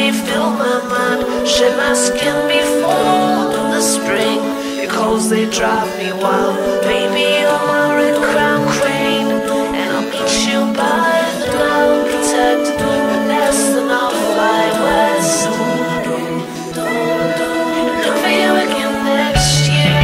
they fill my mind. Shed my skin before the spring. Your calls, they drive me wild. Baby, you're my red crown crane, and I'll meet you by the Nile. Protect the nest and I'll fly west. Look for you again next year.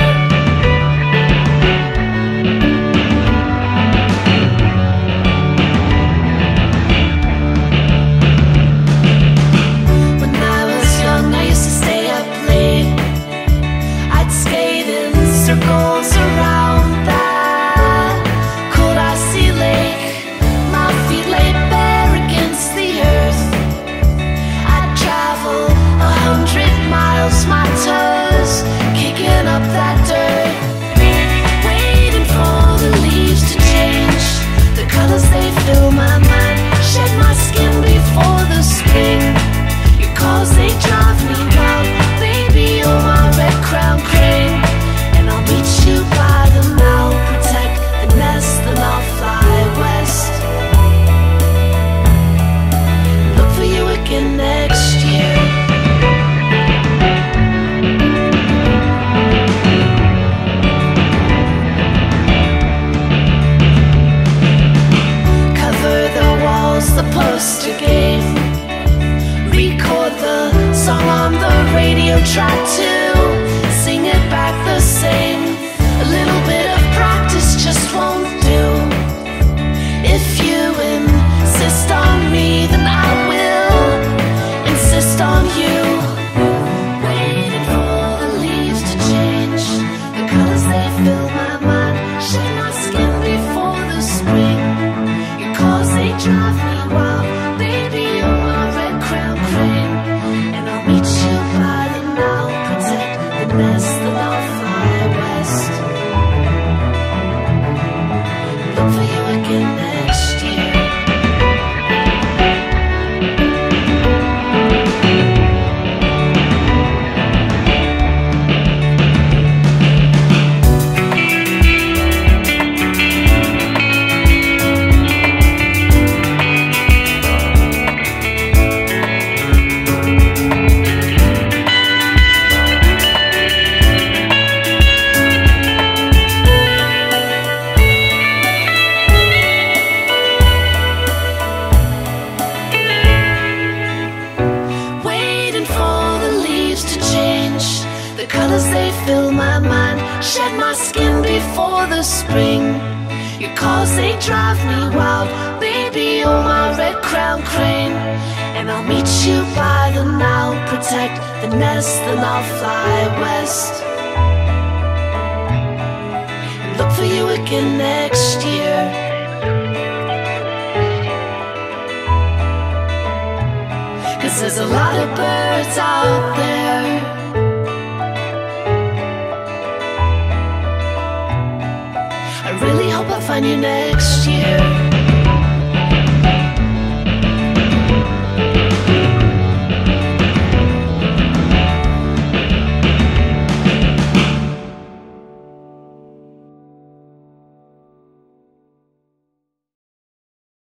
When I was young, I used to stay up late. I'd skate in circles around that cold icy lake. My feet lay bare against the earth. I'd travel 100 miles, my toes kicking up that dirt, waiting for the leaves to change. The colors, they fill my mind. Shed my skin before the spring. Your calls, they drive me wild. Baby, you're my red crown crane, and I'll meet you by the Nile. Protect the nest and I'll fly west. Look for you again next year. Cover the walls, the poster game. Record the song on the radio, try to sing it back the same. A little bit of practice just won't do. If you insist on me, then I will insist on you. Waiting for the leaves to change. The colors, they fill my mind. Shed my skin before the spring. Your calls, they drive me wild. Baby, you're my red crown crane, and I'll meet you by the Nile. Protect the nest and I'll fly west. Look for you again next year. Waiting for the leaves to change. The colors, they fill my mind. Shed my skin before the spring. Your calls, they drive me wild. Baby, you're my red crown crane, and I'll meet you by the Nile. Protect the nest and I'll fly west. And look for you again next year. Cause there's a lot of birds out there. I really hope I find you next